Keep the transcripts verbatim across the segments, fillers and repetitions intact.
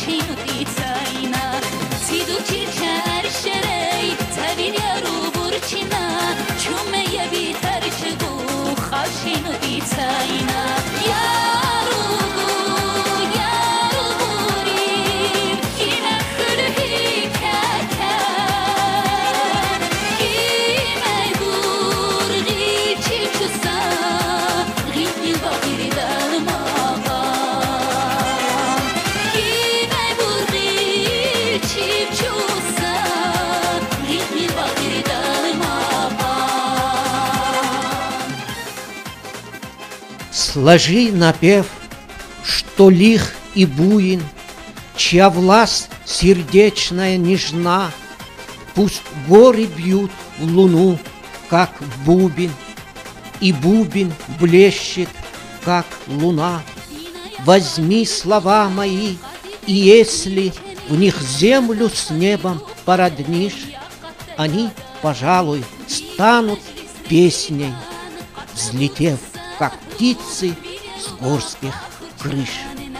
Сложи напев, что лих и буин, чья власть сердечная нежна, пусть горы бьют в луну, как бубен, и бубен блещет, как луна. Возьми слова мои, и если в них землю с небом породнишь, они, пожалуй, станут песней, взлетев, как птицы с горских крыш.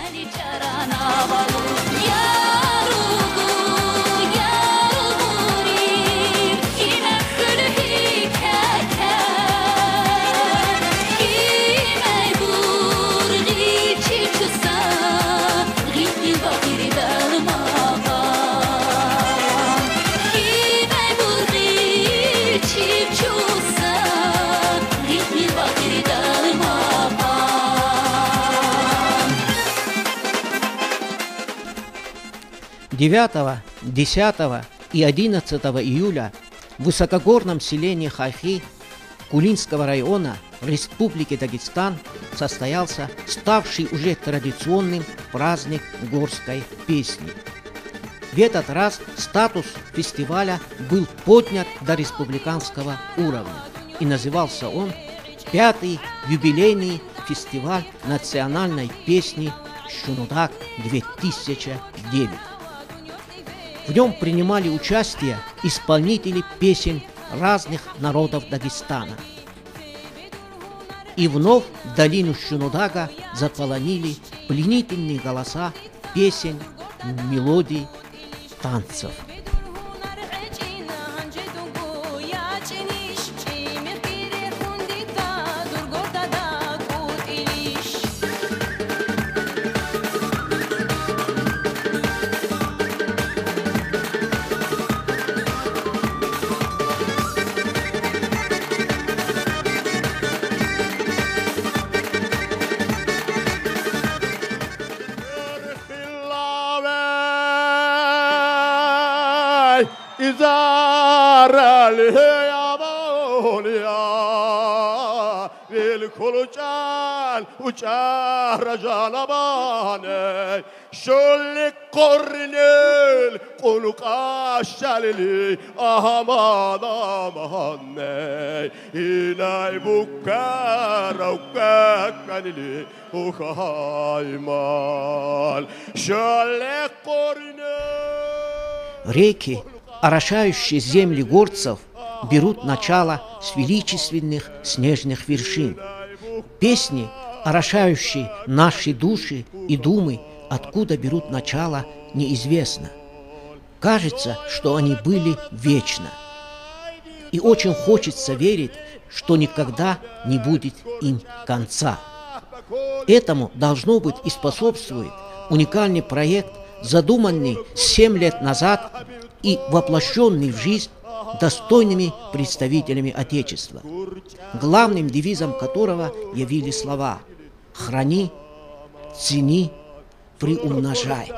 девятого, десятого и одиннадцатого июля в высокогорном селении Хахи Кулинского района Республики Дагестан состоялся ставший уже традиционным праздник горской песни. В этот раз статус фестиваля был поднят до республиканского уровня, и назывался он «Пятый юбилейный фестиваль национальной песни Шунудак-две тысячи девять». В нем принимали участие исполнители песен разных народов Дагестана. И вновь в долину Шунудага заполонили пленительные голоса песен, мелодий, танцев. شل قرنل قلق شللی احمد آمانه اینای بکر و کنلی ухаймал شل قرنل. Реки, орошающие земли горцев, берут начало с величественных снежных вершин. Песни, орошающие наши души и думы, откуда берут начало, неизвестно. Кажется, что они были вечно. И очень хочется верить, что никогда не будет им конца. Этому, должно быть, и способствует уникальный проект, задуманный семь лет назад и воплощенный в жизнь достойными представителями Отечества, главным девизом которого явились слова «Храни, цени, приумножай».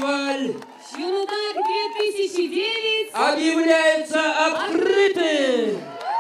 фестиваль Шунудак две тысячи девять объявляется открытым.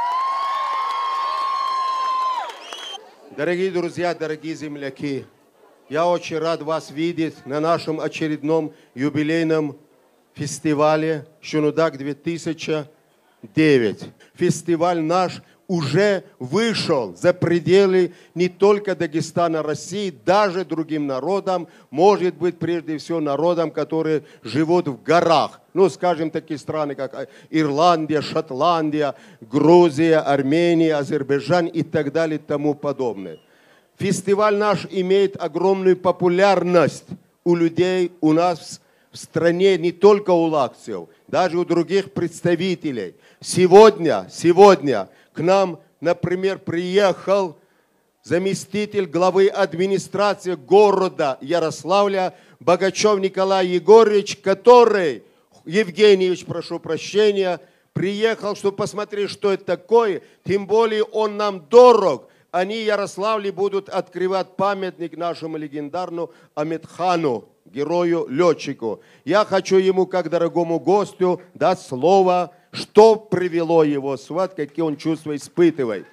Дорогие друзья, дорогие земляки, я очень рад вас видеть на нашем очередном юбилейном фестивале Шунудак две тысячи девять. Фестиваль наш уже вышел за пределы не только Дагестана, России, даже другим народам, может быть, прежде всего народам, которые живут в горах. Ну, скажем, такие страны, как Ирландия, Шотландия, Грузия, Армения, Азербайджан и так далее и тому подобное. Фестиваль наш имеет огромную популярность у людей, у нас в стране, не только у лакцев, даже у других представителей. Сегодня, сегодня к нам, например, приехал заместитель главы администрации города Ярославля Богачев Николай Егорович, который, Евгеньевич, прошу прощения, приехал, чтобы посмотреть, что это такое, тем более он нам дорог. Они, Ярославле, будут открывать памятник нашему легендарному Амедхану, герою-летчику. Я хочу ему, как дорогому гостю, дать слово, что привело его сюда, какие он чувства испытывает.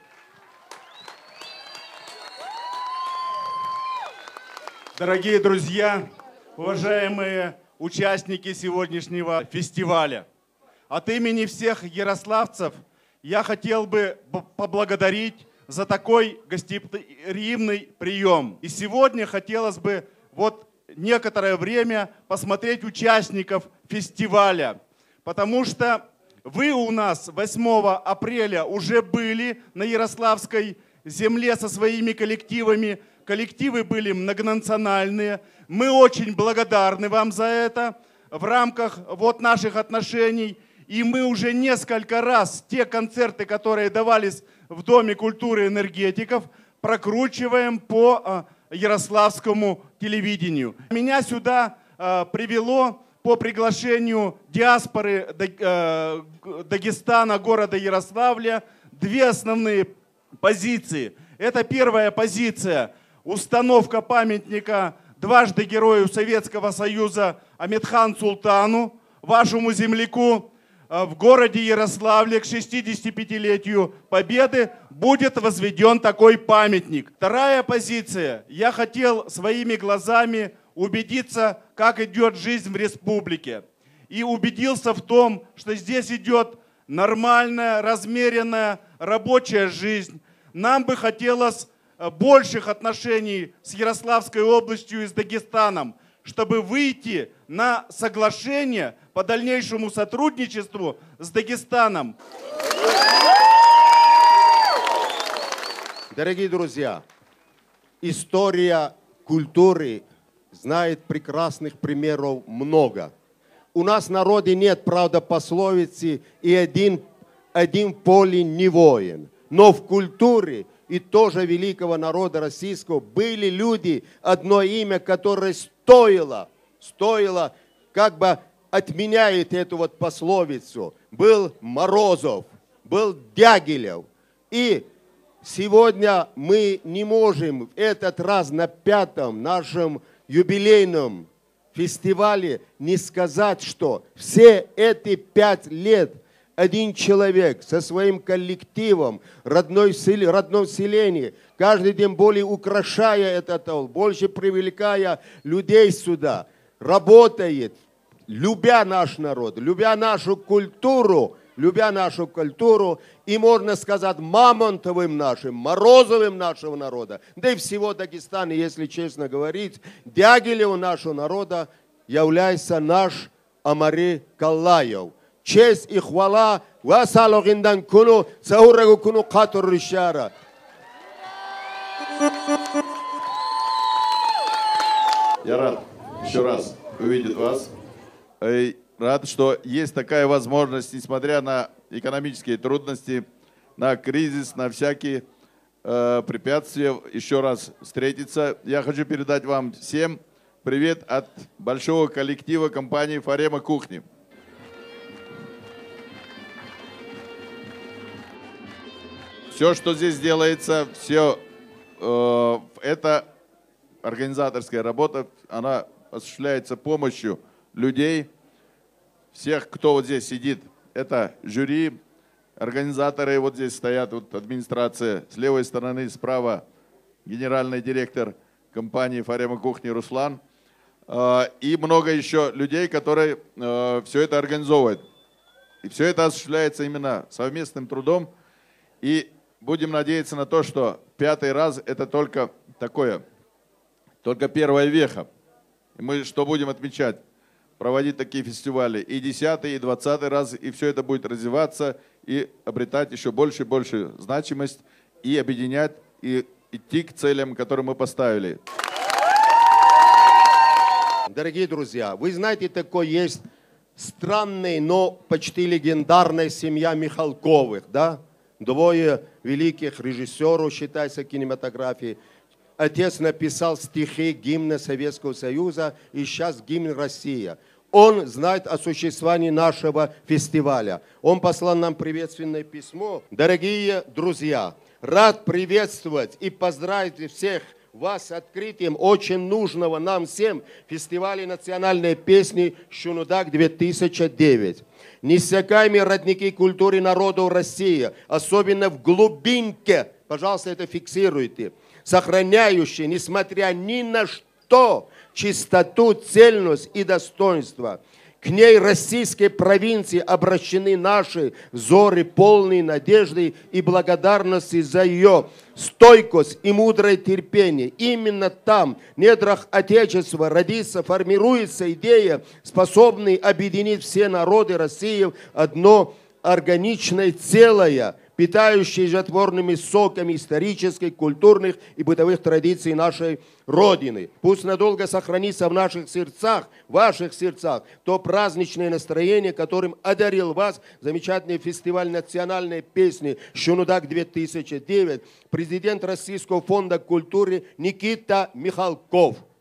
Дорогие друзья, уважаемые участники сегодняшнего фестиваля, от имени всех ярославцев я хотел бы поблагодарить за такой гостеприимный прием. И сегодня хотелось бы вот некоторое время посмотреть участников фестиваля, потому что вы у нас восьмого апреля уже были на Ярославской земле со своими коллективами. Коллективы были многонациональные. Мы очень благодарны вам за это в рамках вот наших отношений. И мы уже несколько раз те концерты, которые давались в Доме культуры энергетиков, прокручиваем по ярославскому телевидению. Меня сюда привело по приглашению диаспоры Дагестана, города Ярославля, две основные позиции. Это первая позиция – установка памятника дважды Герою Советского Союза Амедхан Султану, вашему земляку. В городе Ярославле к шестидесятипятилетию Победы будет возведен такой памятник. Вторая позиция. Я хотел своими глазами убедиться, как идет жизнь в республике. И убедился в том, что здесь идет нормальная, размеренная рабочая жизнь. Нам бы хотелось больших отношений с Ярославской областью и с Дагестаном, чтобы выйти на соглашение по дальнейшему сотрудничеству с Дагестаном. Дорогие друзья, история культуры знает прекрасных примеров много. У нас в народе нет, правда, пословицы «и один, один поле не воин». Но в культуре и тоже великого народа российского были люди, одно имя, которое стоило, стоило, как бы отменяет эту вот пословицу. Был Морозов, был Дягилев. И сегодня мы не можем в этот раз на пятом нашем юбилейном фестивале не сказать, что все эти пять лет один человек со своим коллективом, родной, родном селении, каждый день более украшая этот аул, больше привлекая людей сюда, работает, любя наш народ, любя нашу культуру, любя нашу культуру, и, можно сказать, мамонтовым нашим, Морозовым нашего народа, да и всего Дагестана, если честно говорить, Дягилеву нашего народа является наш Амари Каллаев. Честь и хвала васалогиндан куну саурагу куну катур ришара. Я рад еще раз увидеть вас. И рад, что есть такая возможность, несмотря на экономические трудности, на кризис, на всякие э, препятствия, еще раз встретиться. Я хочу передать вам всем привет от большого коллектива компании «Фарема Кухни». Все, что здесь делается, все э, это организаторская работа, она осуществляется помощью людей, всех, кто вот здесь сидит. Это жюри, организаторы вот здесь стоят, вот администрация. С левой стороны, справа генеральный директор компании «Фарема Кухни» Руслан. И много еще людей, которые все это организовывают. И все это осуществляется именно совместным трудом. И будем надеяться на то, что пятый раз это только такое, только первая веха. И мы что будем отмечать? Проводить такие фестивали. И десятый, и двадцатый раз, и все это будет развиваться, и обретать еще больше и больше значимость, и объединять, и идти к целям, которые мы поставили. Дорогие друзья, вы знаете, такой есть странная, но почти легендарная семья Михалковых, да? Двое великих режиссеров, считается, кинематографии. Отец написал стихи гимна Советского Союза и сейчас гимн России. Он знает о существовании нашего фестиваля. Он послал нам приветственное письмо. Дорогие друзья, рад приветствовать и поздравить всех вас с открытием очень нужного нам всем фестиваля национальной песни «Шунудак-две тысячи девять». Неиссякаемые родники культуры народов России, особенно в глубинке, пожалуйста, это фиксируйте, сохраняющие, несмотря ни на что, чистоту, цельность и достоинство. К ней российской провинции обращены наши взоры, полные надежды и благодарности за ее стойкость и мудрое терпение. Именно там, в недрах Отечества, родится, формируется идея, способная объединить все народы России в одно органичное целое, питающие животворными соками исторических, культурных и бытовых традиций нашей Родины. Пусть надолго сохранится в наших сердцах, в ваших сердцах, то праздничное настроение, которым одарил вас замечательный фестиваль национальной песни «Шунудак-две тысячи девять», президент Российского фонда культуры Никита Михалков.